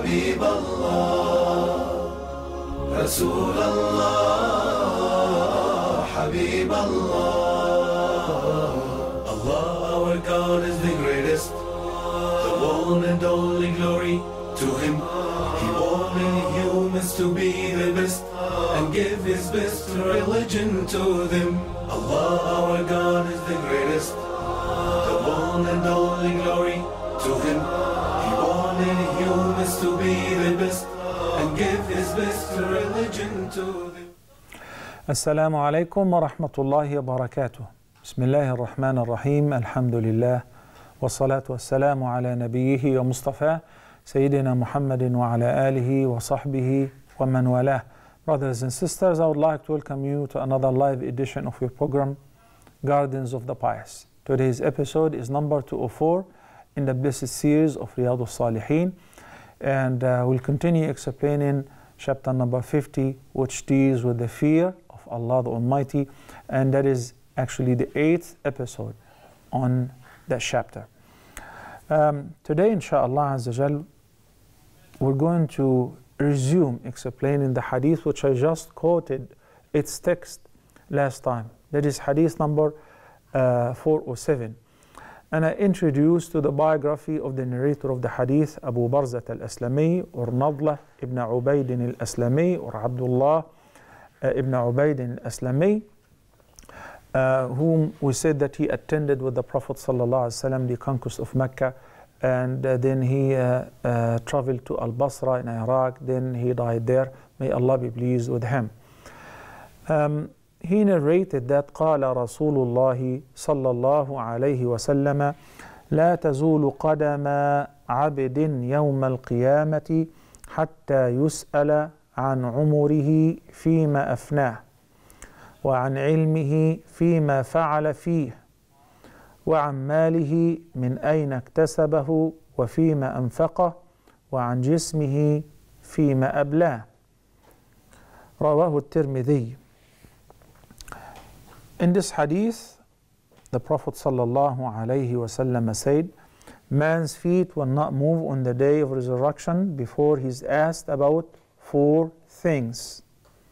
حبيب الله رسول الله حبيب الله. Allah our God is the greatest, the one and only glory to Him. He wanted humans to be the best and give His best religion to them. Allah our God is the greatest, the one and only glory to Him. He wanted humans to be the best and give His best religion to them. Assalamu alaikum wa rahmatullahi wa barakatuh. Bismillahir Rahmanir Rahim. Alhamdulillah. Wassalatu wassalamu ala nabiyyihi wa mustafa Sayyidina Muhammadin wa ala alihi wa sahbihi wa man walah. Brothers and sisters, I would like to welcome you to another live edition of your program, Gardens of the Pious. Today's episode is number 204 in the blessed series of Riyadus Salihin, and we'll continue explaining chapter number 50, which deals with the fear of Allah the Almighty, and that is actually the 8th episode on that chapter. Today, inshallah Azza Jal, we're going to resume explaining the hadith which I just quoted its text last time. That is hadith number 407. And I introduced to the biography of the narrator of the hadith, Abu Barzat al-Aslami, or Nadla ibn Ubayd al-Aslami, or Abdullah ibn Ubayd al-Aslami, whom we said that he attended with the Prophet ﷺ the conquest of Mecca, and then he traveled to Al-Basra in Iraq, then he died there. May Allah be pleased with him. He narrated that قال رسول الله صلى الله عليه وسلم لا تزول قدم عبد يوم القيامة حتى يسأل عن عمره فيما أفناه وعن علمه فيما فعل فيه وعن ماله من أين اكتسبه وفيما أنفقه وعن جسمه فيما أبلاه. رواه الترمذي. In this hadith, the Prophet ﷺ said, man's feet will not move on the day of resurrection before he's asked about 4 things.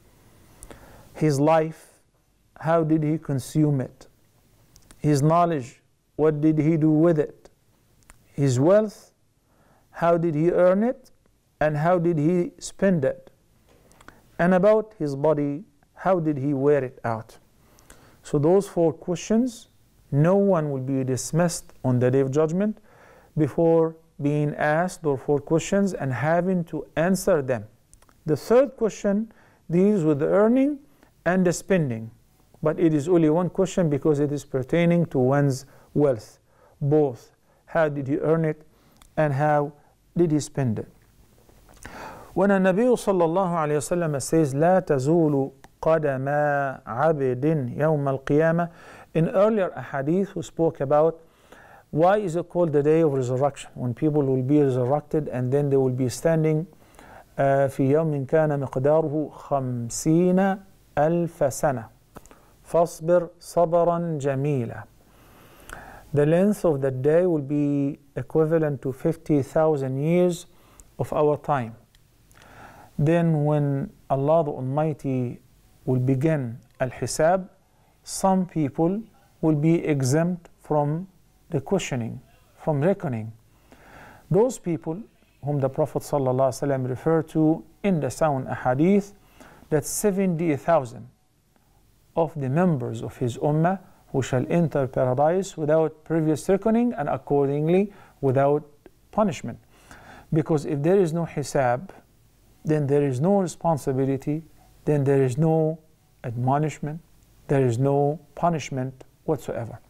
His life, how did he consume it? His knowledge, what did he do with it? His wealth, how did he earn it? And how did he spend it? And about his body, how did he wear it out? So those 4 questions, no one will be dismissed on the Day of Judgment before being asked those 4 questions and having to answer them. The 3rd question deals with the earning and the spending, but it is only 1 question because it is pertaining to one's wealth. Both, how did he earn it and how did he spend it? When a Nabi sallallahu alayhi wa sallam says, لا تزول قدم عبد يوم القيامة, in earlier hadith we spoke about why is it called the day of resurrection, when people will be resurrected and then they will be standing في يوم كان مقداره 50,000 سنة فاصبر صبرا جميلا. The length of the day will be equivalent to 50,000 years of our time. Then when Allah the Almighty will begin al-hisab, some people will be exempt from the questioning, from reckoning. Those people whom the Prophet ﷺ referred to in the sound ahadith, that 70,000 of the members of his ummah who shall enter paradise without previous reckoning and accordingly without punishment. Because if there is no hisab, then there is no responsibility, then there is no admonishment, there is no punishment whatsoever.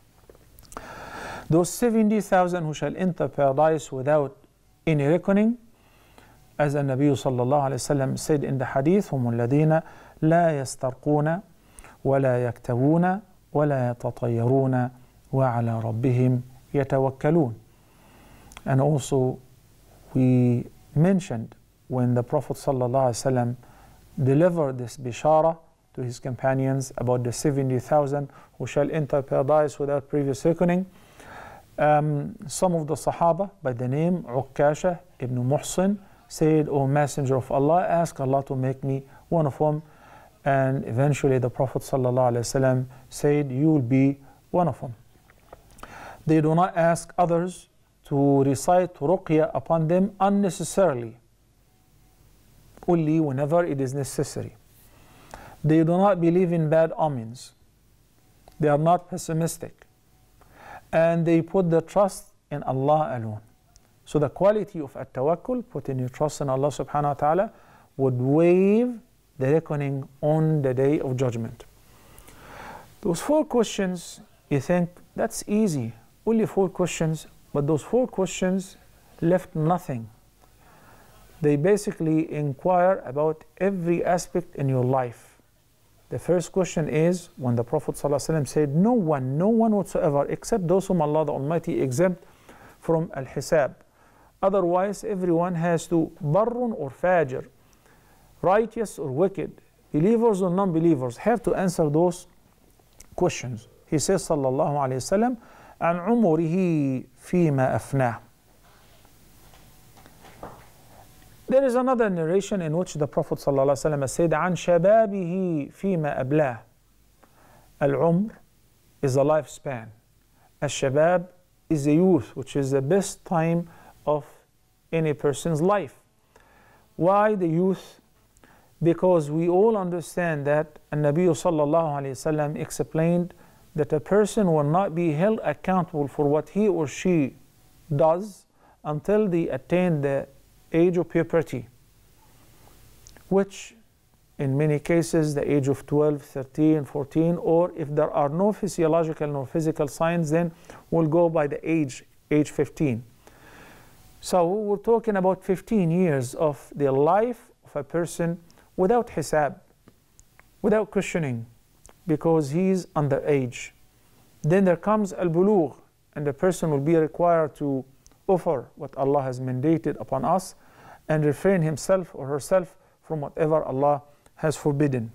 Those 70,000 who shall enter paradise without any reckoning, as the Nabi sallallahu alayhi wa sallam said in the hadith, هم الذين لا يسترقون ولا يكتوون ولا يتطيرون وعلى ربهم يتوكلون. And also we mentioned when the Prophet ﷺ delivered this bishara to his companions about the 70,000 who shall enter paradise without previous reckoning, some of the Sahaba by the name Ukkasha ibn Muhsin said, "O Messenger of Allah, ask Allah to make me one of them." And eventually the Prophet ﷺ said, "You will be one of them." They do not ask others to recite ruqya upon them unnecessarily, only whenever it is necessary. They do not believe in bad omens. They are not pessimistic. And they put their trust in Allah alone. So the quality of at-tawakkul, putting your trust in Allah subhanahu wa ta'ala, would waive the reckoning on the day of judgment. Those 4 questions, you think, that's easy. Only 4 questions, but those 4 questions left nothing. They basically inquire about every aspect in your life. The first question is, when the Prophet ﷺ said, no one whatsoever, except those whom Allah the Almighty exempt from al-hisab. Otherwise, everyone has to, barrun or fajr, righteous or wicked, believers or non-believers, have to answer those questions. He says, sallallahu alayhi wa sallam, an umurihi fima afnah. There is another narration in which the Prophet ﷺ said, عن شبابه فيما أبلاه. Al-umr is a lifespan. Al-shabab is the youth, which is the best time of any person's life. Why the youth? Because we all understand that An-Nabi sallallahu alayhi wasallam explained that a person will not be held accountable for what he or she does until they attain the age of puberty, which in many cases the age of 12, 13, 14, or if there are no physiological nor physical signs, then we'll go by the age 15. So we're talking about 15 years of the life of a person without hisab, without questioning, because he's underage. Then there comes al-bulugh, and the person will be required to offer what Allah has mandated upon us and refrain himself or herself from whatever Allah has forbidden.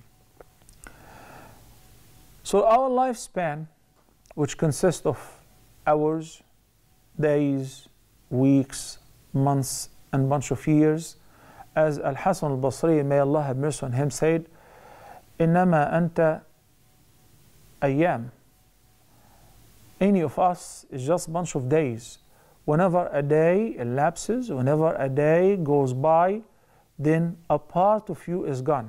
So our lifespan, which consists of hours, days, weeks, months, and bunch of years, as Al-Hasan al-Basri, may Allah have mercy on him, said, إِنَّمَا أَنْتَ أَيَّام. Any of us is just a bunch of days. Whenever a day elapses, whenever a day goes by, then a part of you is gone.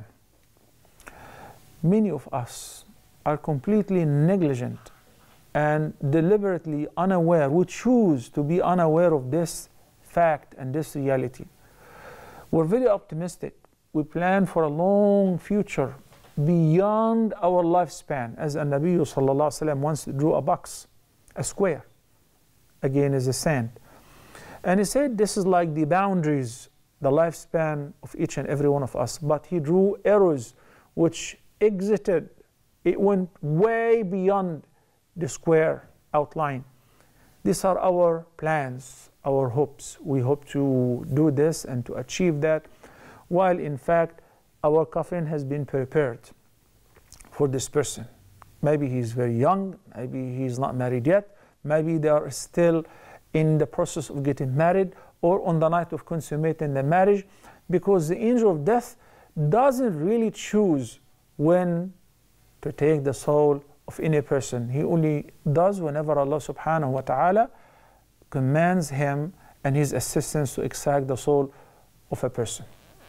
Many of us are completely negligent and deliberately unaware. We choose to be unaware of this fact and this reality. We're very optimistic. We plan for a long future beyond our lifespan. As An-Nabi sallallahu alaihi wasallam once drew a box, a square, again is the sand. And he said this is like the boundaries, the lifespan of each and every one of us. But he drew arrows which exited, it went way beyond the square outline. These are our plans, our hopes. We hope to do this and to achieve that, while in fact our coffin has been prepared for this person. Maybe he's very young, maybe he's not married yet, maybe they are still in the process of getting married or on the night of consummating the marriage, because the angel of death doesn't really choose when to take the soul of any person. He only does whenever Allah subhanahu wa ta'ala commands him and his assistants to extract the soul of a person.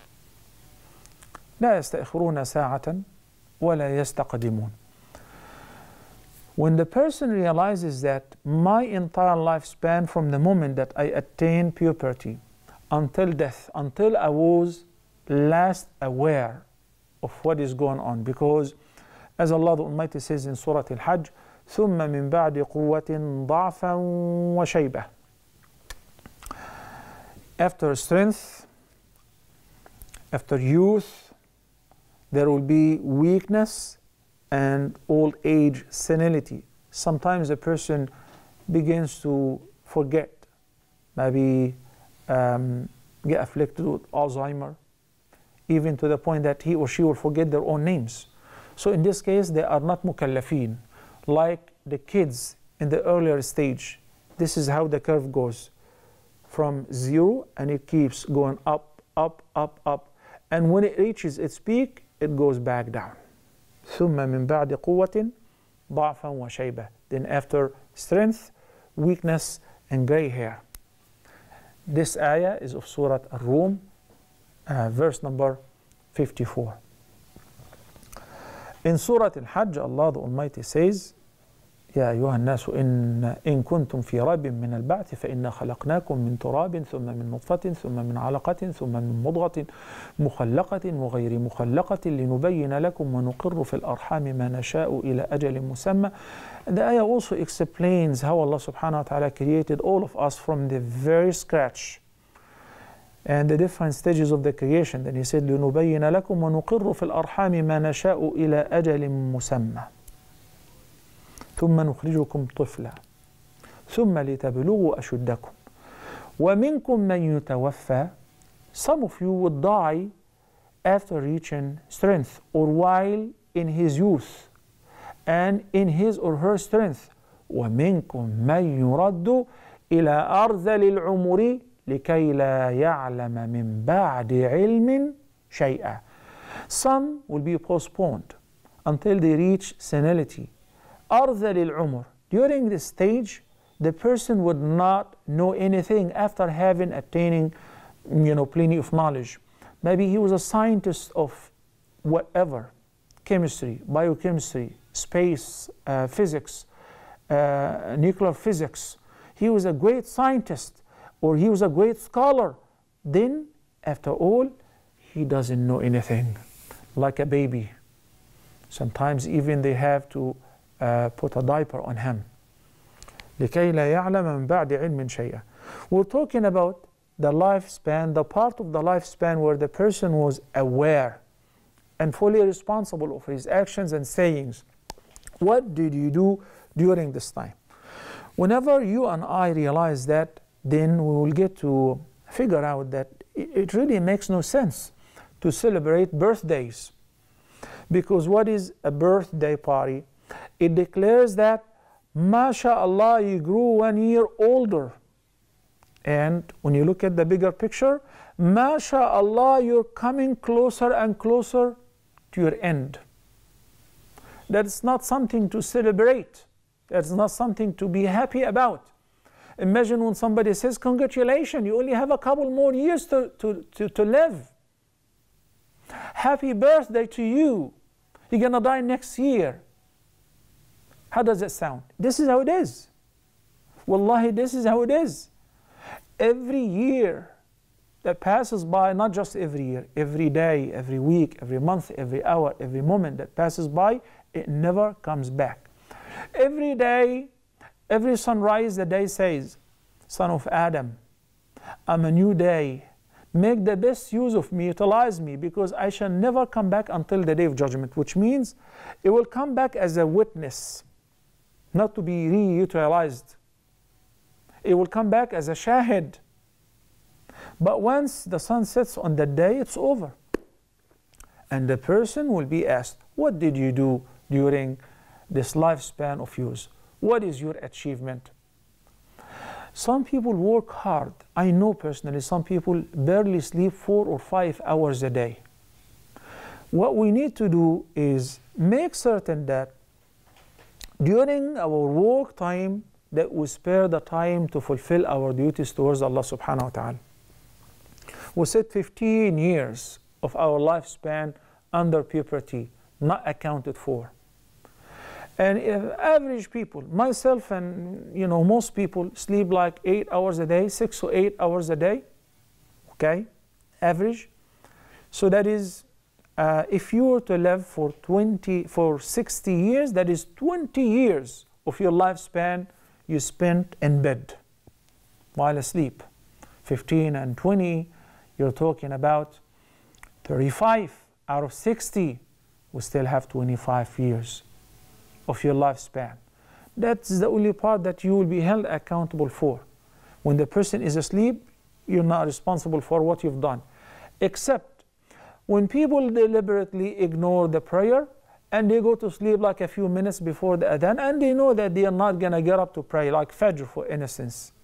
لا يستأخرون ساعة ولا يستقدمون. When the person realizes that my entire lifespan from the moment that I attained puberty until death, until I was last aware of what is going on, because as Allah the Almighty says in Surah Al-Hajj, ثُمَّ مِن بَعْدِ قُوَّةٍ ضَعْفًا وَشَيْبَةً. After strength, after youth, there will be weakness and old age, senility. Sometimes a person begins to forget, maybe get afflicted with Alzheimer, even to the point that he or she will forget their own names. So in this case, they are not mukallafeen, like the kids in the earlier stage. This is how the curve goes from 0, and it keeps going up, up, up, up. And when it reaches its peak, it goes back down. ثم من بعد قوة ضعفا وشيبة. Then after strength, weakness, and gray hair. This ayah is of Surah Ar-Rum, verse number 54. In Surah Al-Hajj, Allah the Almighty says, يا أيها الناس إن كنتم في ريب من البعث فإنا خلقناكم من تراب ثم من نطفة ثم من علقة ثم من مضغة مخلقة وغير مخلقة لنبين لكم ونقر في الأرحام ما نشاء إلى أجل مسمى. The ayah also explains how Allah subhanahu wa ta'ala created all of us from the very scratch and the different stages of the creation. Then he said لنبين لكم ونقر في الأرحام ما نشاء إلى أجل مسمى ثم نخرجكم طفلا ثم لتبلغوا أشدكم ومنكم من يتوفى. Some of you would die after reaching strength or while in his youth and in his or her strength. ومنكم من يرد إلى أرذل العمر لكي لا يعلم من بعد علم شيئا. Some will be postponed until they reach senility. أرذل العمر. During this stage, the person would not know anything after having attaining, plenty of knowledge. Maybe he was a scientist of whatever, chemistry, biochemistry, space, physics, nuclear physics. He was a great scientist or he was a great scholar. Then, after all, he doesn't know anything, like a baby. Sometimes even they have to put a diaper on him. لكي لا يعلم من بعد علم شيئا. We're talking about the lifespan, the part of the lifespan where the person was aware and fully responsible for his actions and sayings. What did you do during this time? Whenever you and I realize that, then we will get to figure out that it really makes no sense to celebrate birthdays. Because what is a birthday party? It declares that, MashaAllah, you grew 1 year older. And when you look at the bigger picture, MashaAllah, you're coming closer and closer to your end. That's not something to celebrate. That's not something to be happy about. Imagine when somebody says, congratulations, you only have a couple more years to live. Happy birthday to you. You're going to die next year. How does it sound? This is how it is. Wallahi, this is how it is. Every year that passes by, not just every year, every day, every week, every month, every hour, every moment that passes by, it never comes back. Every day, every sunrise, the day says, Son of Adam, I'm a new day. Make the best use of me, utilize me, because I shall never come back until the day of judgment, which means it will come back as a witness, not to be reutilized. It will come back as a shahid. But once the sun sets on that day, it's over. And the person will be asked, what did you do during this lifespan of yours? What is your achievement? Some people work hard. I know personally some people barely sleep 4 or 5 hours a day. What we need to do is make certain that during our work time that we spare the time to fulfill our duties towards Allah subhanahu wa ta'ala. We said 15 years of our lifespan under puberty, not accounted for. And if average people, myself and most people sleep like 8 hours a day, 6 or 8 hours a day, okay, average. So that is, if you were to live for 60 years, that is 20 years of your lifespan you spent in bed while asleep. 15 and 20, you're talking about 35 out of 60, we still have 25 years of your lifespan. That's the only part that you will be held accountable for. When the person is asleep, you're not responsible for what you've done. Except when people deliberately ignore the prayer and they go to sleep like a few minutes before the adhan and they know that they are not going to get up to pray, like Fajr for instance.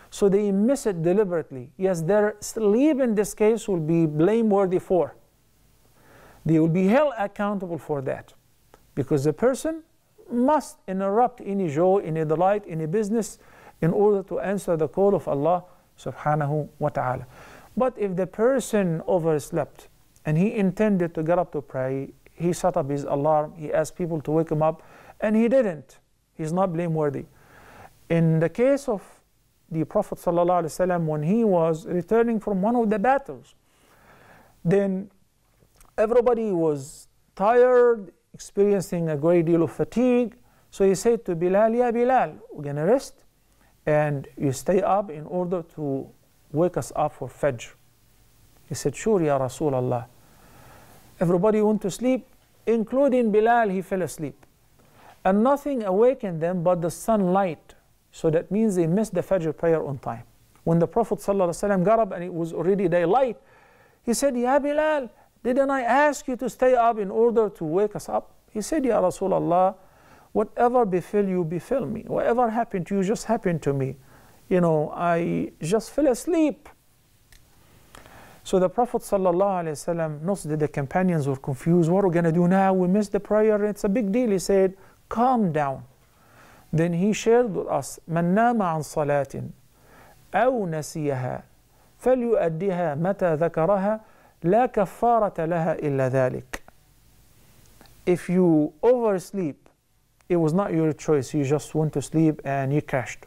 So they miss it deliberately. Yes, their sleep in this case will be blameworthy for. They will be held accountable for that. Because the person must interrupt any joy, any delight, any business in order to answer the call of Allah subhanahu wa ta'ala. But if the person overslept and he intended to get up to pray, he set up his alarm, he asked people to wake him up, and he didn't, he's not blameworthy. In the case of the Prophet ﷺ, when he was returning from one of the battles, then everybody was tired, experiencing a great deal of fatigue. So he said to Bilal, Ya Bilal, we're going to rest and you stay up in order to wake us up for Fajr. He said, sure, Ya Rasulullah. Everybody went to sleep, including Bilal, he fell asleep. And nothing awakened them but the sunlight. So that means they missed the Fajr prayer on time. When the Prophet ﷺ got up and it was already daylight, he said, Ya Bilal, didn't I ask you to stay up in order to wake us up? He said, Ya Rasulullah, whatever befell you, befell me. Whatever happened to you just happened to me. You know, I just fell asleep. So the Prophet ﷺ noticed that the companions were confused. What are we going to do now? We missed the prayer. It's a big deal. He said, calm down. Then he shared with us, من نام عن صلاة أو نسيها فليؤديها متى ذكرها لا كفارة لها إلا ذلك. If you oversleep, it was not your choice. You just went to sleep and you crashed.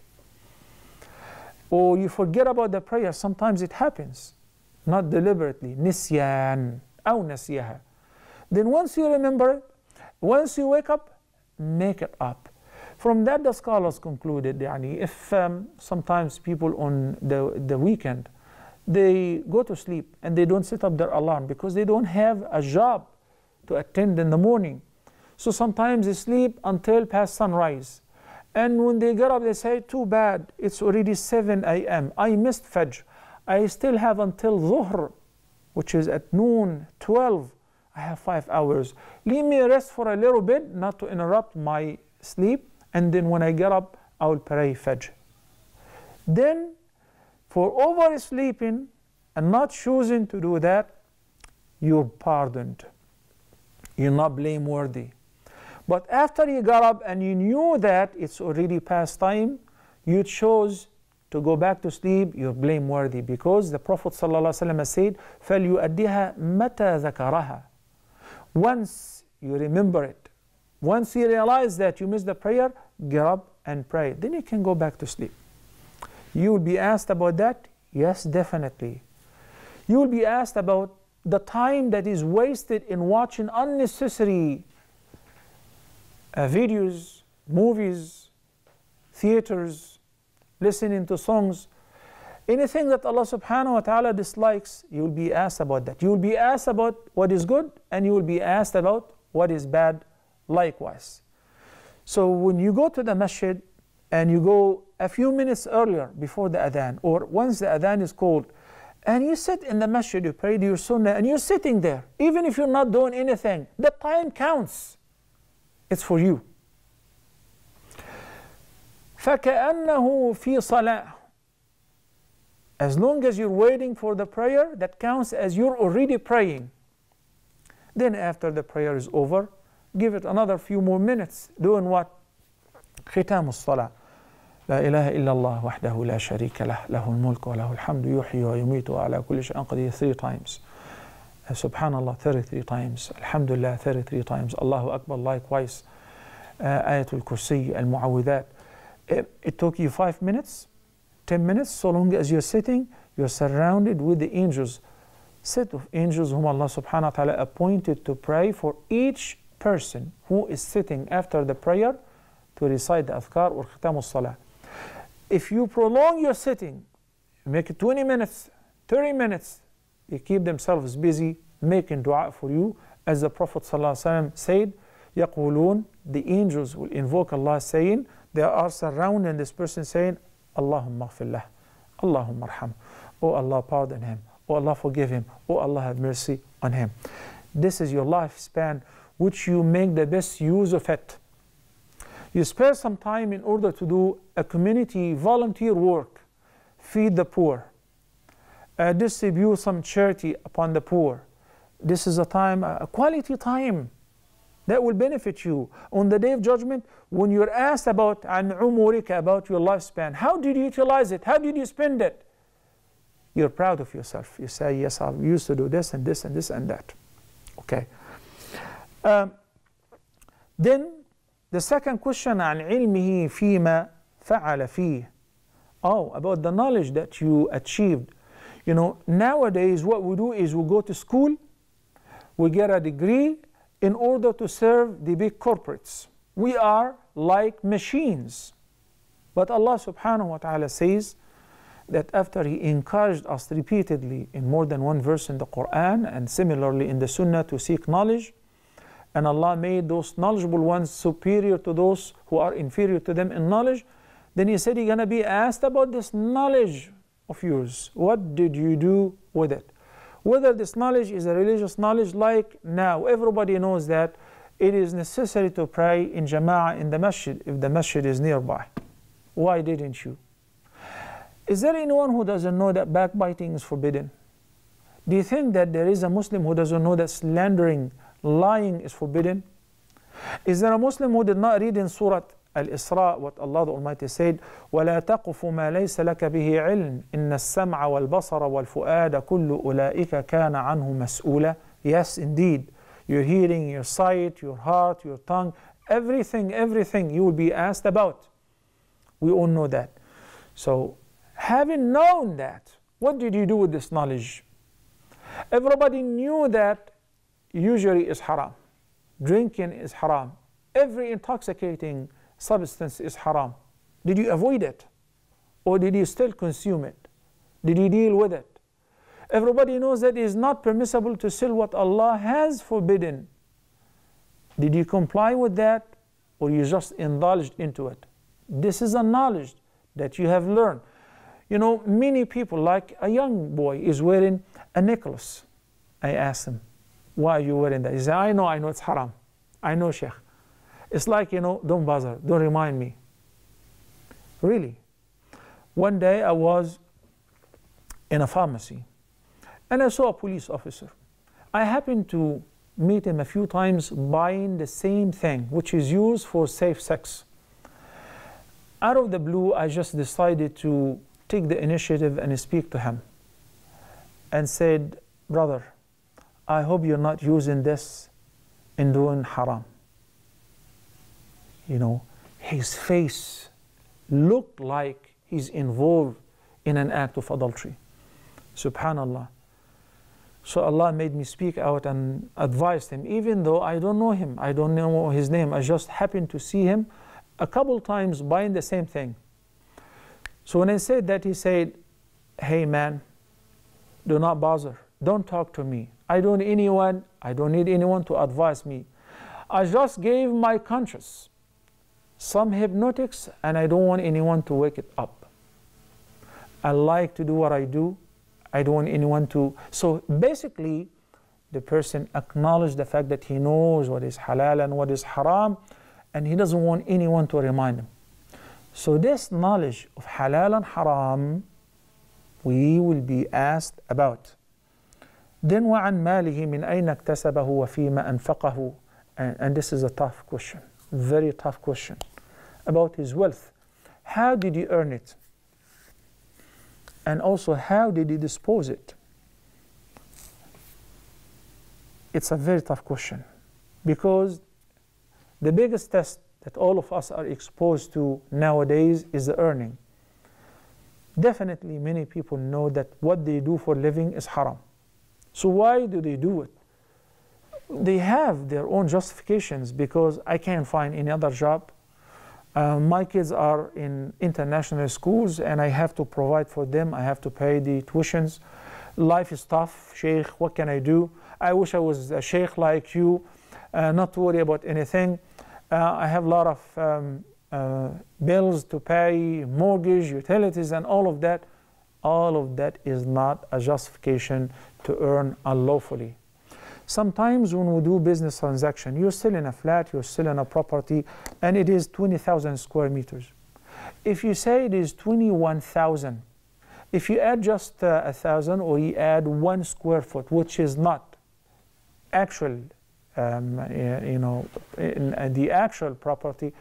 Or you forget about the prayer. Sometimes it happens, not deliberately. نسيان أو نسيها. Then once you remember it, once you wake up, make it up. From that, the scholars concluded, if sometimes people on the weekend, they go to sleep and they don't set up their alarm because they don't have a job to attend in the morning. So sometimes they sleep until past sunrise. And when they get up, they say, too bad, it's already 7 a.m. I missed Fajr. I still have until Dhuhr, which is at noon, 12. I have 5 hours. Leave me rest for a little bit, not to interrupt my sleep. And then when I get up, I will pray Fajr. Then, for oversleeping and not choosing to do that, you're pardoned. You're not blameworthy. But after you got up and you knew that it's already past time, you chose to go back to sleep, you're blameworthy. Because the Prophet ﷺ said, فَلْيُؤَدِّهَا مَتَى ذَكَرَهَا. Once you remember it, once you realize that you missed the prayer, get up and pray. Then you can go back to sleep. You will be asked about that? Yes, definitely. You will be asked about the time that is wasted in watching unnecessary videos, movies, theaters, listening to songs. Anything that Allah subhanahu wa ta'ala dislikes, you will be asked about that. You will be asked about what is good and you will be asked about what is bad likewise. So when you go to the masjid and you go a few minutes earlier before the adhan, or once the adhan is called, and you sit in the masjid, you pray your sunnah, and you're sitting there, even if you're not doing anything, the time counts. It's for you. فَكَأَنَّهُ فِي صَلَاةٍ. As long as you're waiting for the prayer, that counts as you're already praying. Then after the prayer is over, give it another few more minutes. Doing what? ختام الصلاة. لا إله إلا الله وحده لا شريك له له الملك وله الحمد يحيي ويميت وعلى كل شيء قدير 3 times. Subhanallah 33 times. Alhamdulillah 33 times. Allahu Akbar likewise. Ayatul Kursi, Al-Mu'awwidhat. It took you 5 minutes, 10 minutes. So long as you're sitting, you're surrounded with the angels. Set of angels whom Allah subhanahu wa ta'ala appointed to pray for each person who is sitting after the prayer to recite the adhkar or khitamus salah. If you prolong your sitting, make it 20 minutes, 30 minutes, they keep themselves busy making dua for you. As the Prophet ﷺ said, يَقُولُونَ, the angels will invoke Allah saying, they are surrounding this person saying, Allahumma ghfir lah, Allahumma arham, oh Allah pardon him, oh Allah forgive him, oh Allah have mercy on him. This is your lifespan, which you make the best use of it. You spare some time in order to do a community volunteer work. feed the poor, distribute some charity upon the poor. This is a time, a quality time that will benefit you. On the Day of Judgment, when you're asked about an umurika, about your lifespan, how did you utilize it? How did you spend it? You're proud of yourself. You say, yes, I used to do this and this and this and that. Okay. Then the second question, عن علمه فيما فعل فيه. Oh, about the knowledge that you achieved. You know, nowadays what we do is we go to school, we get a degree in order to serve the big corporates. We are like machines. But Allah subhanahu wa ta'ala says that after He encouraged us repeatedly in more than one verse in the Quran and similarly in the Sunnah to seek knowledge, and Allah made those knowledgeable ones superior to those who are inferior to them in knowledge, then He said you're going to be asked about this knowledge of yours. What did you do with it? Whether this knowledge is a religious knowledge, like now everybody knows that it is necessary to pray in jama'ah in the masjid if the masjid is nearby. Why didn't you? Is there anyone who doesn't know that backbiting is forbidden? Do you think that there is a Muslim who doesn't know that slandering, lying is forbidden? Is there a Muslim who did not read in Surah Al-Isra what Allah the Almighty said, وَلَا تَقْفُ مَا لَيْسَ لَكَ بِهِ عِلْمٍ إِنَّ السَّمْعَ وَالْبَصَرَ وَالْفُؤَادَ كُلُّ أُولَٰئِكَ كَانَ عَنْهُ مَسْئُولًا. Yes, indeed. Your hearing, your sight, your heart, your tongue, everything you will be asked about. We all know that. So, having known that, what did you do with this knowledge? Everybody knew that usury is haram. Drinking is haram. Every intoxicating substance is haram. Did you avoid it? Or did you still consume it? Did you deal with it? Everybody knows that it is not permissible to sell what Allah has forbidden. Did you comply with that? Or you just indulged into it? This is a knowledge that you have learned. You know, many people, like a young boy is wearing a necklace. I asked him, why are you wearing that? He said, I know it's haram. I know, Sheikh. It's like, you know, don't bother, don't remind me. Really. One day I was in a pharmacy and I saw a police officer. I happened to meet him a few times buying the same thing, which is used for safe sex. Out of the blue, I just decided to take the initiative and speak to him and said, brother, I hope you're not using this in doing haram. You know, his face looked like he's involved in an act of adultery. Subhanallah. So Allah made me speak out and advised him, even though I don't know him, I don't know his name, I just happened to see him a couple times buying the same thing. So when I said that, he said, hey man, do not bother, don't talk to me. I don't need anyone to advise me. I just gave my conscience some hypnotics and I don't want anyone to wake it up. I like to do what I do. I don't want anyone to. So basically, the person acknowledged the fact that he knows what is halal and what is haram, and he doesn't want anyone to remind him. So this knowledge of halal and haram, we will be asked about. Then وَعَنْ مَالِهِ مِنْ أَيْنَ اكْتَسَبَهُ وَفِيمَ أَنْفَقَهُ. And this is a tough question, very tough question, about his wealth. How did he earn it? And also, how did he dispose it? It's a very tough question, because the biggest test that all of us are exposed to nowadays is the earning. Definitely many people know that what they do for a living is haram. So why do they do it? They have their own justifications, because I can't find any other job. My kids are in international schools and I have to provide for them. I have to pay the tuitions. Life is tough, Sheikh, what can I do? I wish I was a Sheikh like you, not to worry about anything. I have a lot of bills to pay, mortgage, utilities, and all of that. All of that is not a justification to earn unlawfully. Sometimes when we do business transaction, you're still in a flat, you're still in a property, and it is 20,000 square meters. If you say it is 21,000, If you add just 1,000, or you add 1 square foot, which is not actual, the actual property,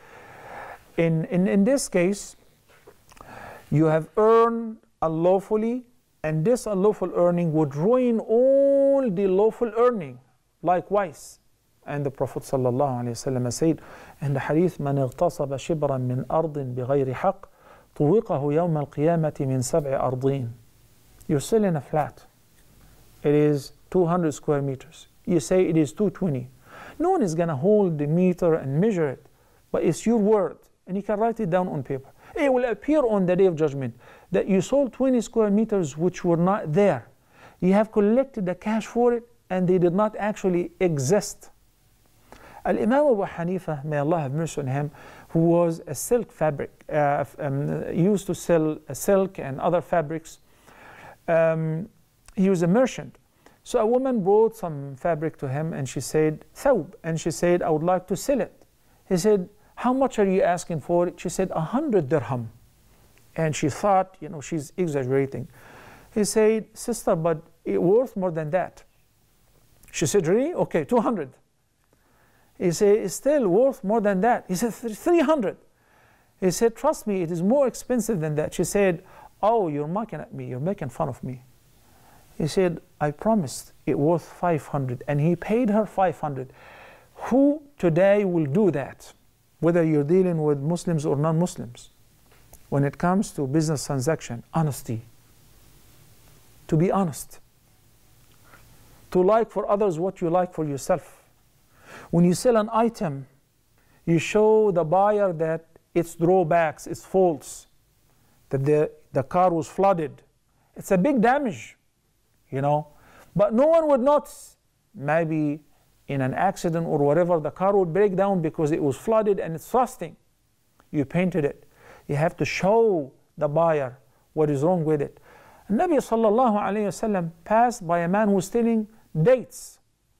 in this case, you have earned unlawfully, and this unlawful earning would ruin all the lawful earning likewise. And the Prophet ﷺ said in the hadith, من اغتصب شبرا من أرض بغير حق طوقه يوم القيامة من 7 أرضين. You're selling a flat. It is 200 square meters. You say it is 220. No one is going to hold the meter and measure it, but it's your word, and you can write it down on paper. It will appear on the day of judgment that you sold 20 square meters which were not there. You have collected the cash for it, and they did not actually exist. Al-Imam Abu Hanifa, may Allah have mercy on him, who was a silk fabric, used to sell silk and other fabrics. He was a merchant. So a woman brought some fabric to him, and she said, thawb, and she said, I would like to sell it. He said, how much are you asking for it? She said, 100 dirham. And she thought, she's exaggerating. He said, sister, but it's worth more than that. She said, really? Okay, 200. He said, it's still worth more than that. He said, 300. He said, trust me, it is more expensive than that. She said, oh, you're mocking at me. You're making fun of me. He said, I promised it worth 500. And he paid her 500. Who today will do that? Whether you're dealing with Muslims or non-Muslims. When it comes to business transaction, honesty. To be honest. To like for others what you like for yourself. When you sell an item, you show the buyer that its drawbacks, its faults, that the car was flooded. It's a big damage, But no one would notice. Maybe in an accident or whatever, the car would break down because it was flooded and it's rusting. You painted it. You have to show the buyer what is wrong with it. Nabi sallallahu alayhi wasallam passed by a man who was stealing dates.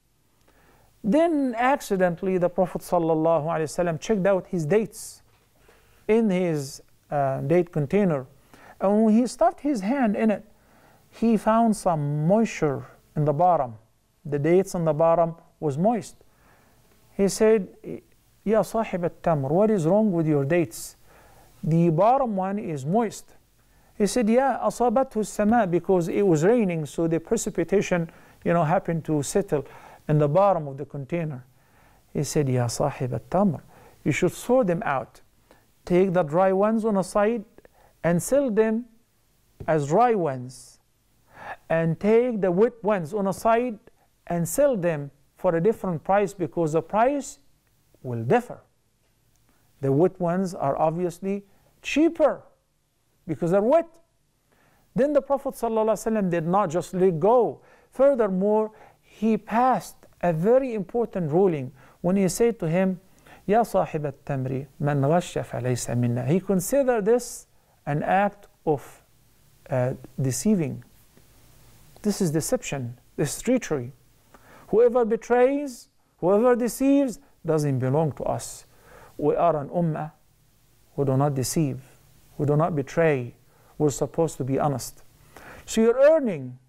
Then accidentally the Prophet sallallahu alayhi wasallam checked out his dates in his date container. And when he stuffed his hand in it, he found some moisture in the bottom. The dates on the bottom was moist. He said, Ya sahib al-tamr, what is wrong with your dates? The bottom one is moist. He said, yeah, asabathu sama, because it was raining, so the precipitation, happened to settle in the bottom of the container. He said, Ya sahib al-tamr, you should sort them out. Take the dry ones on a side and sell them as dry ones. And take the wet ones on a side and sell them for a different price, because the price will differ. The wet ones are obviously cheaper because they're wet. Then the Prophet ﷺ did not just let go. Furthermore, he passed a very important ruling when he said to him, Ya sahib al-tamri, man ghashya falaysa minna. He considered this an act of deceiving. This is deception, this is treachery. Whoever betrays, whoever deceives, doesn't belong to us. We are an ummah who do not deceive, who do not betray. We're supposed to be honest. So you're earning.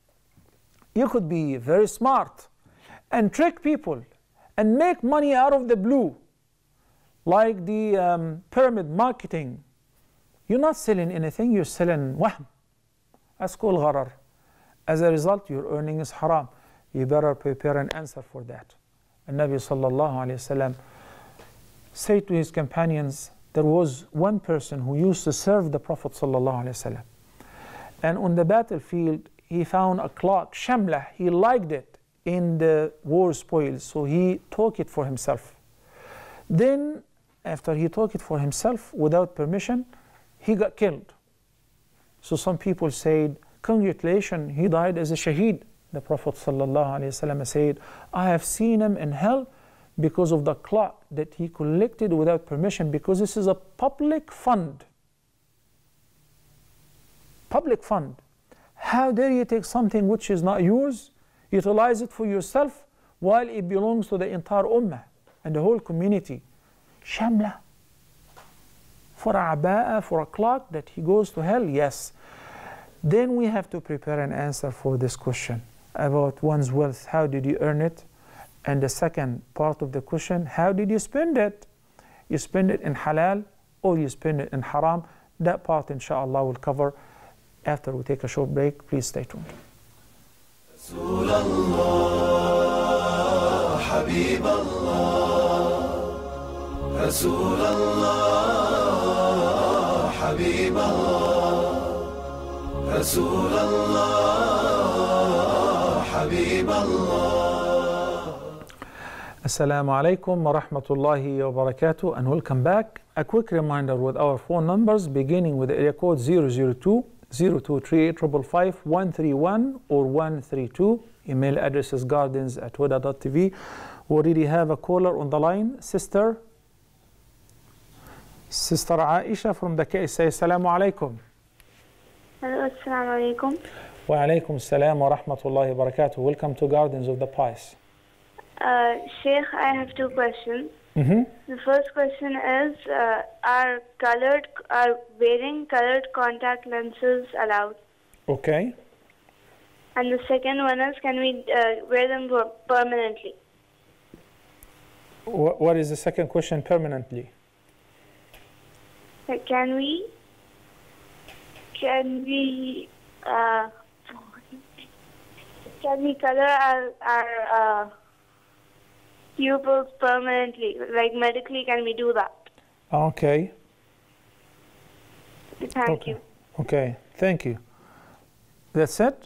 You could be very smart and trick people and make money out of the blue, like the pyramid marketing. You're not selling anything, you're selling wahm. That's called gharar. As a result, your earning is haram. You better prepare an answer for that. And Nabi sallallahu alayhi wasallam said to his companions, there was one person who used to serve the Prophet sallallahu alayhi wasallam. And on the battlefield, he found a clock, shamlah. He liked it in the war spoils, so he took it for himself. Then, after he took it for himself without permission, he got killed. So some people said, congratulations, he died as a shaheed. The Prophet ﷺ said, I have seen him in hell because of the clock that he collected without permission, because this is a public fund. Public fund. How dare you take something which is not yours, utilize it for yourself, while it belongs to the entire ummah and the whole community? Shamla. For a aba'ah, for a clock, that he goes to hell? Yes. Then we have to prepare an answer for this question about one's wealth. How did you earn it? And the second part of the question, how did you spend it? You spend it in halal or you spend it in haram? That part, inshallah, will cover after we take a short break. Please stay tuned. رسول الله حبيب الله رسول الله حبيب الله رسول الله حبيب الله. Assalamu alaikum wa rahmatullahi wa barakatuh, and welcome back. A quick reminder with our phone numbers beginning with the area code 002 0238 555 131 or 132. Email address is gardens@huda.tv. We already have a caller on the line. Sister Aisha from the case. Say assalamu alaikum. Hello, assalamu alaikum. Wa alaikum assalam wa rahmatullahi wa barakatuh. Welcome to Gardens of the Pious. Sheikh, I have two questions. Mm-hmm. The first question is, are wearing colored contact lenses allowed? Okay. And the second one is, can we wear them permanently? What is the second question, permanently? Can we color our pupils permanently? Like medically, can we do that? Okay. Thank you. Okay, thank you. That's it?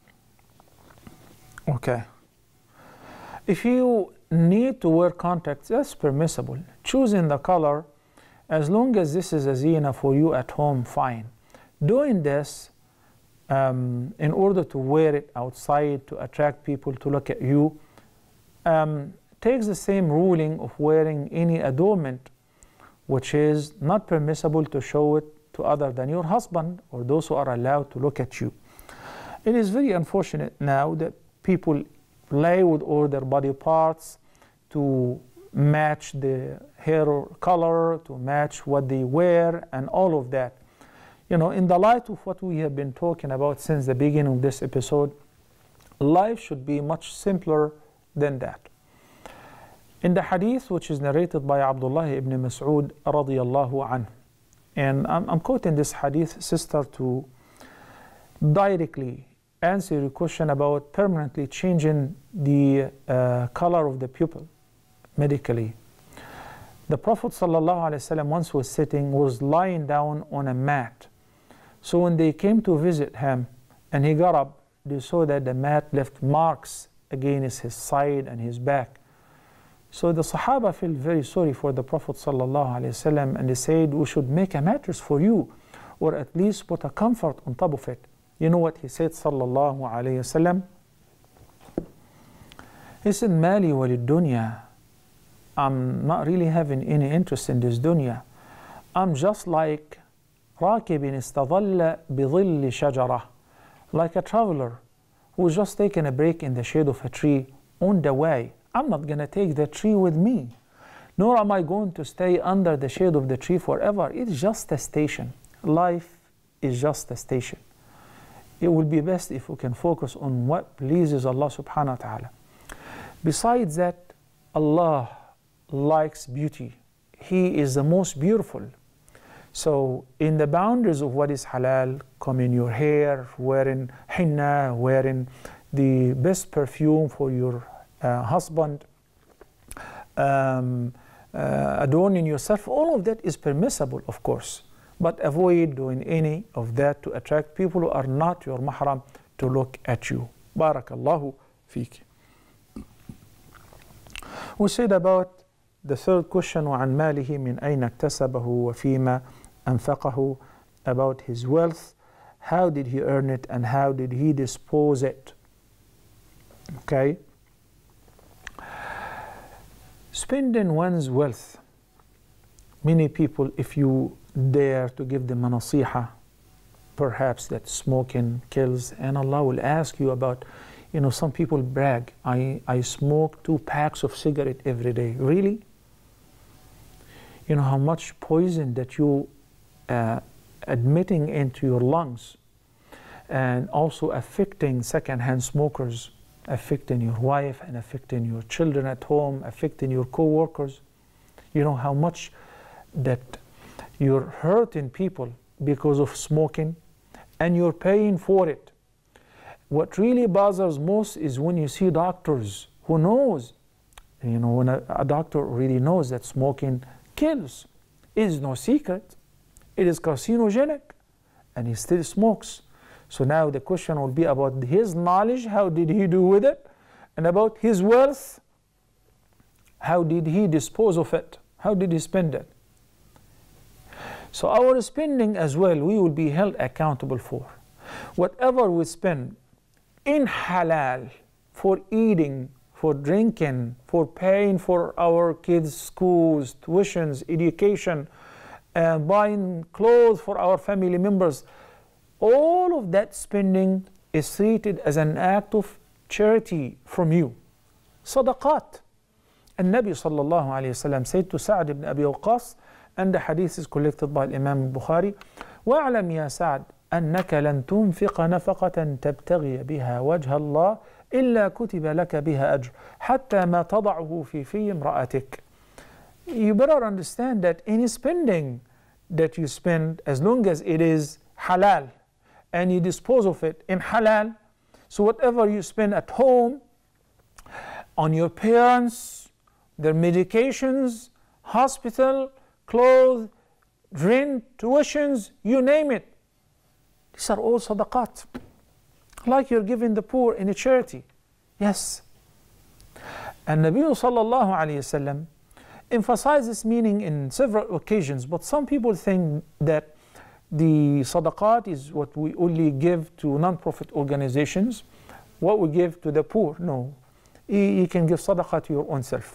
Okay. If you need to wear contacts, that's permissible. Choosing the color, as long as this is a zina for you at home, fine. Doing this in order to wear it outside to attract people to look at you takes the same ruling of wearing any adornment, which is not permissible to show it to other than your husband or those who are allowed to look at you. It is very unfortunate now that people play with all their body parts to match the hair color, to match what they wear, and all of that. You know, in the light of what we have been talking about since the beginning of this episode, life should be much simpler than that. In the hadith, which is narrated by Abdullah ibn Mas'ud radiyallahu anhu, and I'm quoting this hadith, sister, to directly answer your question about permanently changing the color of the pupil medically. The Prophet ﷺ once was lying down on a mat. So when they came to visit him and he got up, they saw that the mat left marks against his side and his back. So the Sahaba felt very sorry for the Prophet ﷺ, and they said, we should make a mattress for you, or at least put a comfort on top of it. You know what he said, sallallahu alayhi wasallam? He said, Mali walid dunya. I'm not really having any interest in this dunya. I'm just like راكب استظل بظل شجرة, like a traveler who's just taken a break in the shade of a tree on the way. I'm not going to take the tree with me, nor am I going to stay under the shade of the tree forever. It's just a station. Life is just a station. It will be best if we can focus on what pleases Allah subhanahu wa ta'ala. Besides that, Allah likes beauty. He is the most beautiful. So in the boundaries of what is halal, combing your hair, wearing henna, wearing the best perfume for your husband, adorning yourself, all of that is permissible, of course. But avoid doing any of that to attract people who are not your mahram to look at you. Barakallahu feek. We said about the third question, وَعَنْ مَالِهِ مِنْ أَيْنَ اكْتَسَبَهُ وَفِيمَا أَنْفَقَهُ, about his wealth. How did he earn it and how did he dispose it? Okay. Spending one's wealth. Many people, if you dare to give them a nasiha, perhaps that smoking kills, and Allah will ask you about, you know, some people brag, I smoke 2 packs of cigarette every day. Really? You know how much poison that you admitting into your lungs. and also affecting secondhand smokers, affecting your wife and affecting your children at home, affecting your co-workers. You know how much that you're hurting people because of smoking, and you're paying for it. What really bothers most is when you see doctors who knows, you know, when a doctor already knows that smoking kills. It is no secret. It is carcinogenic, and he still smokes. So now the question will be about his knowledge, how did he do with it? And about his wealth, how did he dispose of it? How did he spend it? So our spending as well, we will be held accountable for. Whatever we spend in halal, for eating, for drinking, for paying for our kids' schools, tuitions, education, and buying clothes for our family members, all of that spending is treated as an act of charity from you. Sadaqat. And Nabi sallallahu alayhi wasallam said to Sa'd ibn Abi Waqqas, and the hadith is collected by Imam Bukhari, وَاعْلَمْ يَا سَعْدْ أَنَّكَ لَن تُنْفِقَ نَفَقَةً تَبْتَغِيَ بِهَا وَجْهَ اللَّهِ إِلَّا كُتِبَ لَكَ بِهَا أَجْرٌ حَتَّى مَا تَضَعُهُ فِي فِي امْرَأَتِكَ. You better understand that any spending that you spend, as long as it is halal, and you dispose of it in halal, so whatever you spend at home, on your parents, their medications, hospital, clothes, rent, tuitions, you name it, these are all sadaqat. Like you're giving the poor in a charity. Yes. And Nabi sallallahu alayhi wasallam emphasizes this meaning in several occasions, but some people think that the sadaqat is what we only give to non-profit organizations, what we give to the poor. No, you can give sadaqah to your own self.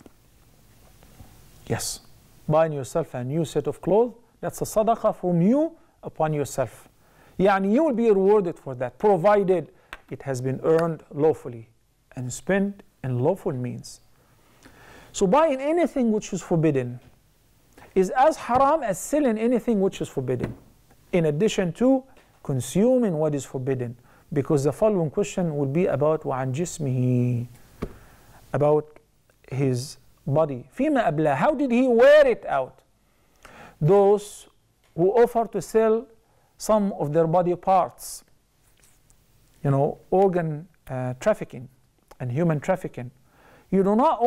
Yes, buying yourself a new set of clothes, that's a sadaqah from you upon yourself. Yani you will be rewarded for that, provided it has been earned lawfully and spent in lawful means. So buying anything which is forbidden is as haram as selling anything which is forbidden, in addition to consuming what is forbidden, because the following question will be about وَعَنْ جِسْمِهِ, about his body. فِيمَا أَبْلَى, how did he wear it out? Those who offer to sell some of their body parts, you know, organ trafficking and human trafficking. You do not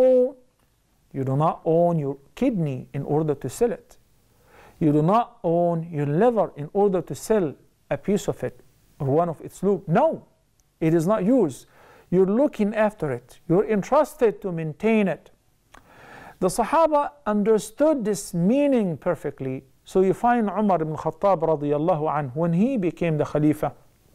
own your kidney in order to sell it. You do not own your liver in order to sell a piece of it or one of its lube. No, it is not yours. You're looking after it. You're entrusted to maintain it. The Sahaba understood this meaning perfectly. So you find Umar ibn Khattab radiyallahu anhu, when he became the Khalifa,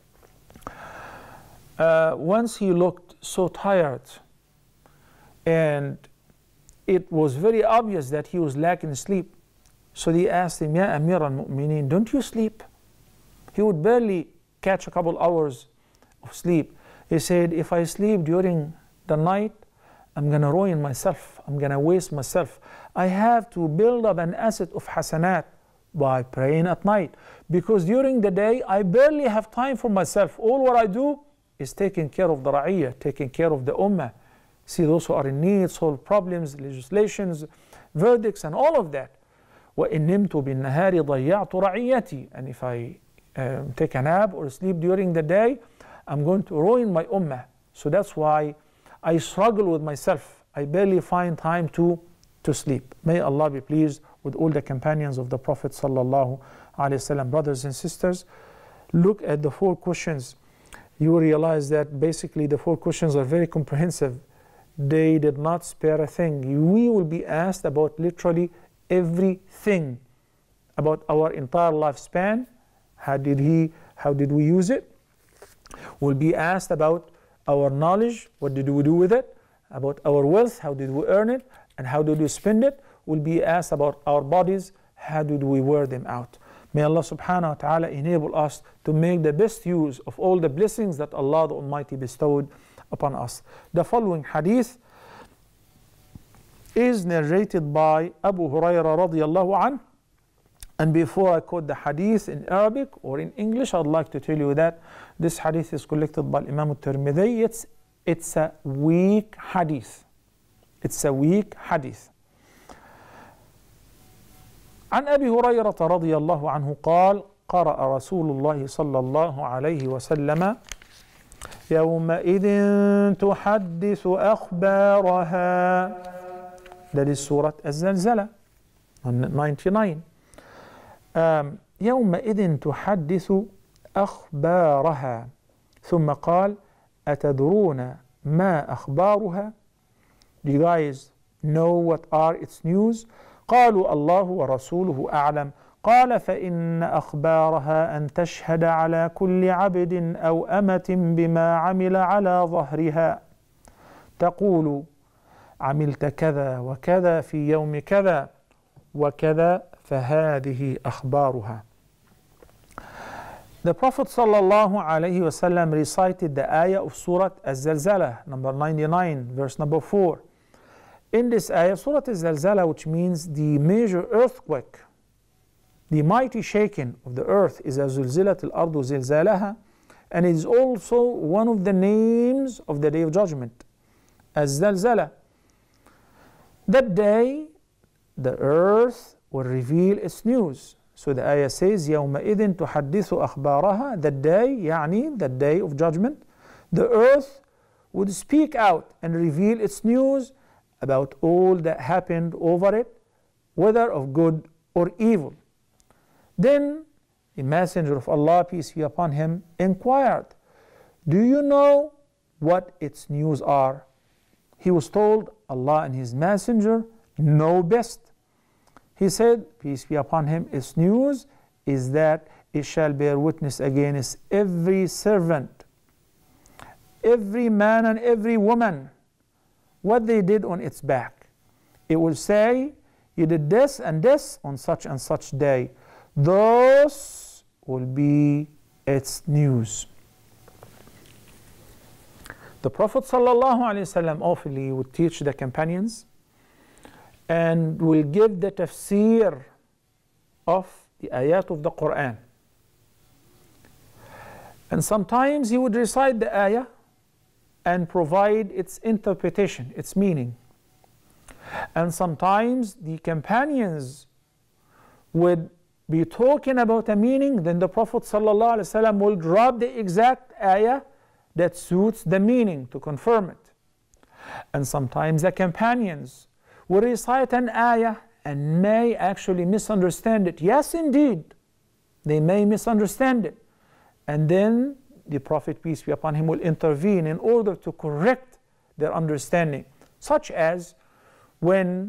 once he looked so tired, and it was very obvious that he was lacking sleep. So they asked him, Ya Amir al-Mu'mineen, don't you sleep? He would barely catch a couple hours of sleep. He said, if I sleep during the night, I'm going to ruin myself. I'm going to waste myself. I have to build up an asset of hasanat by praying at night. Because during the day, I barely have time for myself. All what I do is taking care of the ra'iyah, taking care of the ummah. See those who are in need, solve problems, legislations, verdicts, and all of that. وَإِن نِمْتُ بِالنَّهَارِ ضَيَّعْتُ رَعِيَّتِي. And if I take a nap or sleep during the day, I'm going to ruin my ummah. So that's why I struggle with myself. I barely find time to sleep. May Allah be pleased with all the companions of the Prophet sallallahu alaihi wasallam. Brothers and sisters, look at the 4 questions. You realize that basically the 4 questions are very comprehensive. They did not spare a thing. We will be asked about literally everything about our entire lifespan. How did we use it? We'll be asked about our knowledge, what did we do with it? About our wealth, how did we earn it? And how did we spend it? We'll be asked about our bodies, how did we wear them out? May Allah subhanahu wa ta'ala enable us to make the best use of all the blessings that Allah the Almighty bestowed upon us. The following hadith is narrated by Abu Hurairah radiyallahu anhu, And before I quote the hadith in Arabic or in English, I'd like to tell you that this hadith is collected by Imam al-Tirmidhi. It's a weak hadith. It's a weak hadith. عن أبي هريرة رضي الله عنه قال قرأ رسول الله صلى الله عليه وسلم يومئذ تحدث أخبارها. That is Surah الزلزلة 99. يومئذ تحدث أخبارها ثم قال أتدرون ما أخبارها. Do you guys know what are its news? قالوا الله ورسوله أعلم. قال فإن أخبارها أن تشهد على كل عبد أو أمة بما عمل على ظهرها تقول عملت كذا وكذا في يوم كذا وكذا فهذه أخبارها. The Prophet sallallahu alayhi wasallam recited the ayah of Surah Az-Zalzala, number 99, verse number 4. In this ayah, Surah Az-Zalzala, which means the major earthquake, the mighty shaking of the earth, is Az-Zulzilat al-Ardu Zilzalaha, and it is also one of the names of the Day of Judgment, Az-Zalzala. That day, the earth will reveal its news. So the ayah says, يَوْمَئِذٍ تُحَدِّثُ أَخْبَارَهَا. That day, يعني, that day of judgment, the earth would speak out and reveal its news about all that happened over it, whether of good or evil. Then the Messenger of Allah, peace be upon him, inquired, do you know what its news are? He was told, Allah and His Messenger know best. He said, peace be upon him, its news is that it shall bear witness against every servant, every man and every woman, what they did on its back. It will say, you did this and this on such and such day. Those will be its news. The Prophet ﷺ oftenly would teach the companions and will give the tafsir of the ayat of the Quran. And sometimes he would recite the ayah and provide its interpretation, its meaning. And sometimes the companions would be talking about a meaning, then the Prophet ﷺ will drop the exact ayah that suits the meaning to confirm it. And sometimes the companions will recite an ayah and may actually misunderstand it. Yes, indeed, they may misunderstand it. And then the Prophet, peace be upon him, will intervene in order to correct their understanding. Such as when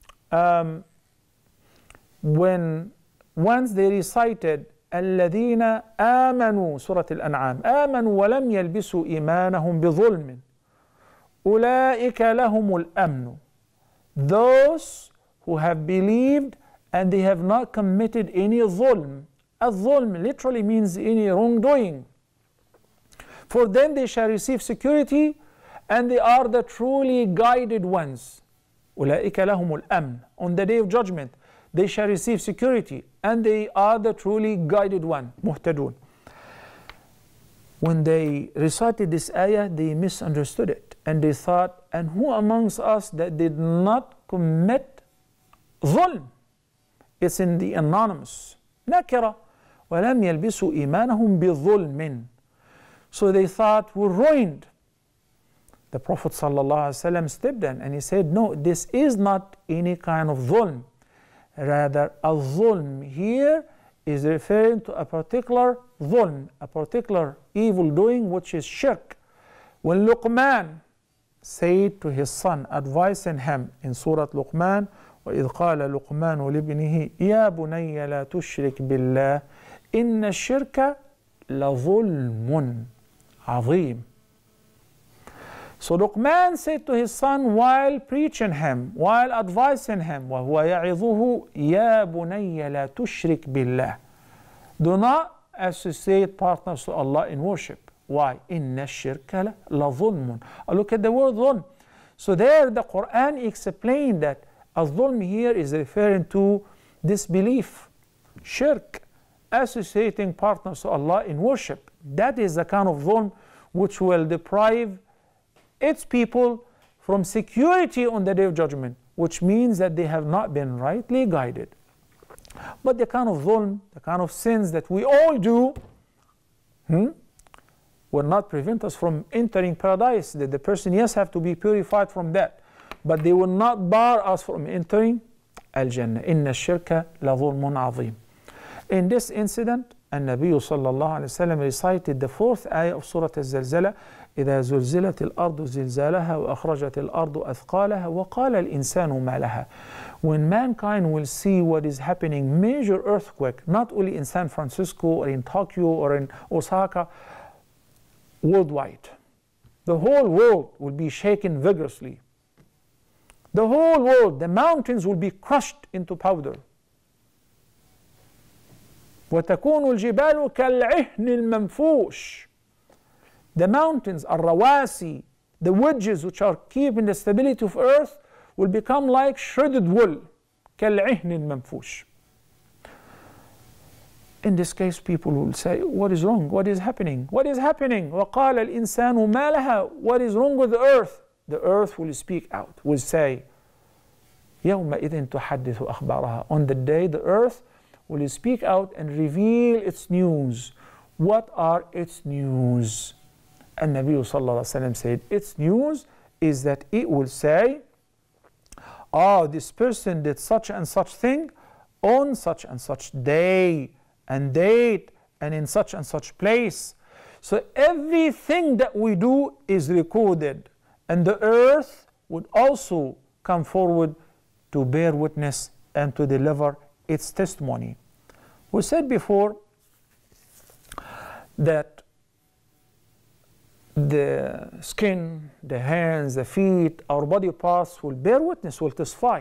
once they recited الذين آمنوا سورة الأنعام آمنوا ولم يلبسوا إيمانهم بظلم أولئك لهم الأمن. Those who have believed and they have not committed any dhulm. Al-dhulm literally means any wrongdoing. For them they shall receive security and they are the truly guided ones. أولئك لهم الأمن. On the day of judgment they shall receive security and they are the truly guided one. Muhtadun. When they recited this ayah, they misunderstood it and they thought, and who amongst us that did not commit dhulm? It's in the anonymous. Nakira. وَلَمْ يَلْبِسُوا إِيمَانَهُمْ بِظُلْمٍ. So they thought, we're ruined. The Prophet ﷺ stepped in and he said, no, this is not any kind of dhulm. Rather, al-dhulm here is referring to a particular dhulm, a particular evil doing, which is shirk. When Luqman said to his son, advising him in Surah Luqman, وَإِذْ قَالَ لُقْمَانُ لِابْنِهِ يَا بُنَيَّ لَا تُشْرِكْ بِاللَّهِ إِنَّ الشِّرْكَ لَظُلْمٌ عَظِيمٌ. So Luqman said to his son while preaching him, while advising him, وَهُوَ يَعِظُهُ يَا بُنَيَّ لَا تُشْرِكْ بِاللَّهِ. Do not associate partners to Allah in worship. Why? إِنَّ الشِّرْكَ لَظُلْمٌ. Look at the word dhulm. So there the Quran explained that al-dhulm here is referring to disbelief, shirk, associating partners to Allah in worship. That is the kind of dhulm which will deprive its people from security on the Day of Judgment, which means that they have not been rightly guided. But the kind of dhulm, the kind of sins that we all do, will not prevent us from entering paradise. That the person, yes, have to be purified from that, but they will not bar us from entering Al-Jannah. Inna shirka la dhulmun azim. In this incident, النبي صلى الله عليه وسلم recited the fourth ayah of Surah Al-Zalzala, إذا زلزلت الأرض زلزالها وأخرجت الأرض أثقالها وقال الإنسان ما لها. When mankind will see what is happening, major earthquake, not only in San Francisco or in Tokyo or in Osaka, worldwide. The whole world will be shaken vigorously. The whole world, the mountains will be crushed into powder. وتكون الجبال كالعهن المنفوش. The mountains, الرواسي, the wedges which are keeping the stability of earth, will become like shredded wool. كالعهن المنفوش. In this case, people will say, what is wrong? What is happening? What is happening? وقال الإنسان ما لها. What is wrong with the earth? The earth will speak out, will say, يومئذ تحدث أخبارها. On the day, the earth will speak out and reveal its news. What are its news? And Nabi sallallahu alaihi wasallam said, its news is that it will say, oh, this person did such and such thing on such and such day and date and in such and such place. So everything that we do is recorded, and the earth would also come forward to bear witness and to deliver its testimony. We said before that the skin, the hands, the feet, our body parts will bear witness, will testify,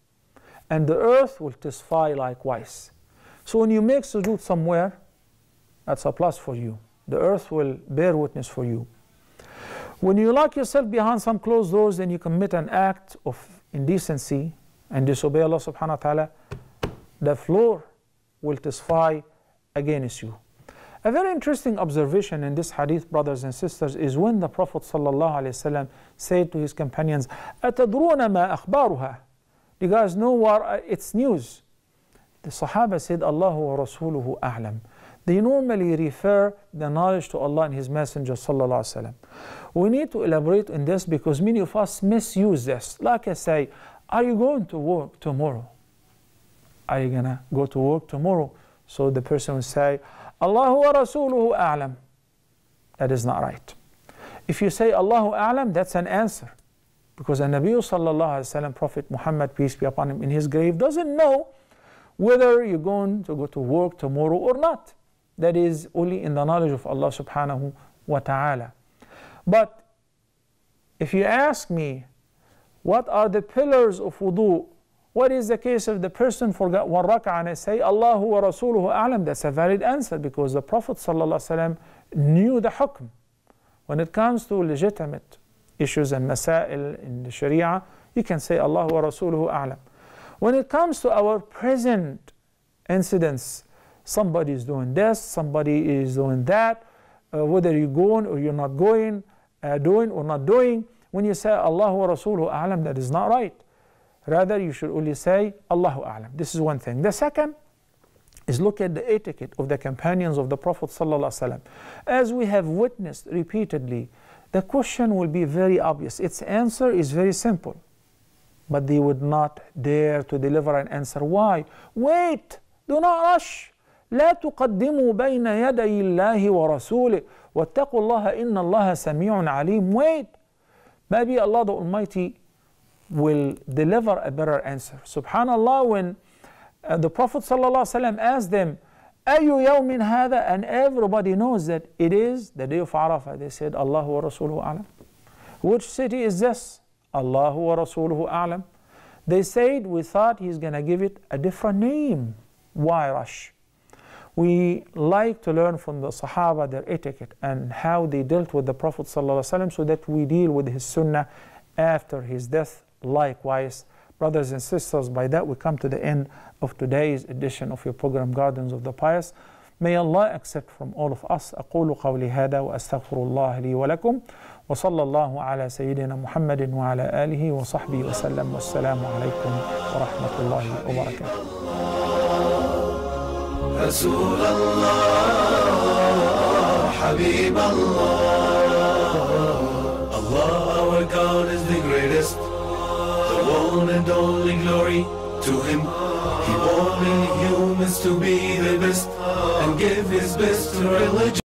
and the earth will testify likewise. So when you make sujood somewhere, that's a plus for you. The earth will bear witness for you. When you lock yourself behind some closed doors and you commit an act of indecency and disobey Allah subhanahu wa ta'ala, the floor will testify against you. A very interesting observation in this hadith, brothers and sisters, is when the Prophet sallallahu alaihi wasallam said to his companions, أَتَدْرُونَ مَا أَخْبَارُهَا. You guys know what its news? The Sahaba said, Allahu wa Rasuluhu a'lam. They normally refer the knowledge to Allah and His Messenger sallallahu alaihi wasallam. We need to elaborate on this because many of us misuse this. Like I say, are you going to work tomorrow? Are you going to go to work tomorrow? So the person will say, Allahu wa Rasuluhu a'lam. That is not right. If you say Allahu a'lam, that's an answer. Because the Nabi sallallahu alaihi wasallam, Prophet Muhammad, peace be upon him, in his grave, doesn't know whether you're going to go to work tomorrow or not. That is only in the knowledge of Allah subhanahu wa ta'ala. But if you ask me, what are the pillars of wudu? What is the case if the person forgot one rak'ah and I say, Allahu wa Rasuluhu a'lam? That's a valid answer because the Prophet sallallahu alaihi wasallam knew the hukm. When it comes to legitimate issues and masail in the Sharia, you can say Allahu wa Rasuluhu a'lam. When it comes to our present incidents, somebody is doing this, somebody is doing that, whether you're going or you're not going, doing or not doing, when you say Allahu wa Rasuluhu a'lam, that is not right. Rather, you should only say Allahu a'lam. This is one thing. The second is look at the etiquette of the companions of the Prophet sallallahu alaihi wasallam. As we have witnessed repeatedly, the question will be very obvious. Its answer is very simple. But they would not dare to deliver an answer. Why? Wait! Do not rush. لا تقدموا بين يدي الله ورسوله واتقوا الله إن الله سميع عليم. Wait! Maybe Allah the Almighty will deliver a better answer. Subhanallah, when the Prophet ﷺ asked them, أَيُّ يَوْمٍ هَذَا? And everybody knows that it is the day of Arafah. They said, Allahu wa Rasuluhu a'lam. Which city is this? Allahu wa Rasuluhu a'lam. They said, we thought he's going to give it a different name. Why rush? We like to learn from the Sahaba their etiquette and how they dealt with the Prophet ﷺ so that we deal with his sunnah after his death likewise Brothers and sisters, by that we come to the end of today's edition of your program Gardens of the Pious. May Allah accept from all of us. أقول قولي هذا وأستغفر الله لي ولكم وصلى الله على سيدنا محمد وعلى آله وصحبه وسلم والسلام عليكم ورحمة الله وبركاته. رسول الله حبيب الله Allah, our God is the greatest, the one and only glory to Him. He wanted humans to be the best and give His best to religion.